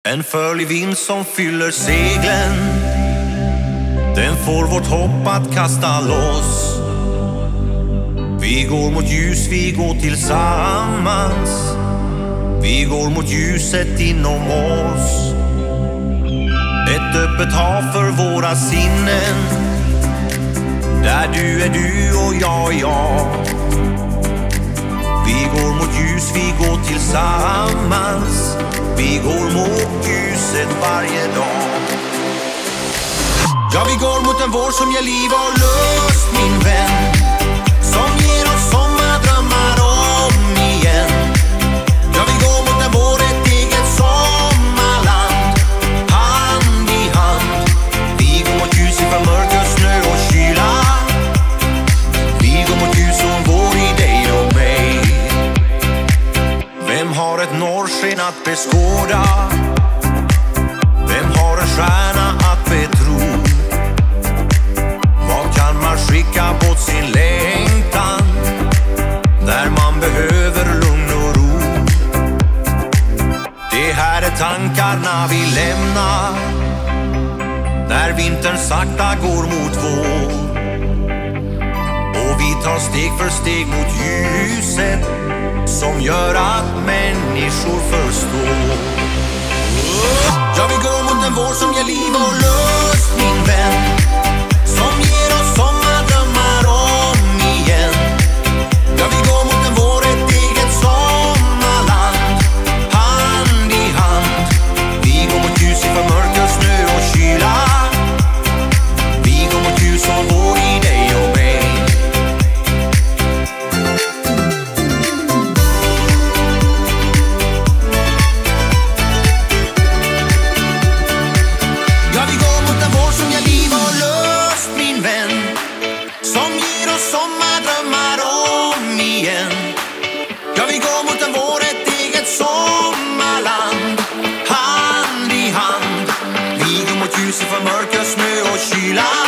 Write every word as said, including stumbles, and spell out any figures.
En förlig vind som fyller seglen, den får vårt hopp att kasta loss. Vi går mot ljus, vi går tillsammans. Vi går mot ljuset inom oss. Ett öppet hav för våra sinnen, där du är du och jag är jag. Vi går mot ljus, vi går tillsammans. Vi går mot ljuset varje dag. Ja, vi går mot en vår som ger liv och lust, min vän, som ger oss sommardrömmar om igen. Ja, vi går mot en vår, ett eget sommarland, hand i hand. Vi går mot ljus ifrån mörker, snö och kyla. Vi går mot ljus och vår i dig och mig. Vem har ett norrsken att beskåda? Vem har en stjärna att betro? Vad kan man skicka bort sin längtan, där man behöver lugn och ro? Det här är tankarna vi lämnar, när vintern sakta går mot vår. Och vi tar steg för steg mot ljuset, som gör att människor förstår. Ja, vi går mot en vår som ger liv och lust, min vän, som ger oss sommardrömmar om igen. Ja, vi går mot en vår, ett eget sommarland, hand i hand. Vi går mot ljus ifrån mörker, snö och kyla. Vi går mot ljus och vår i dig och mig. Sommardrömmar om igen. Ja, vi går mot en vår, ett eget sommarland, hand i hand. Vi går mot ljuset från mörker, snö och kyla.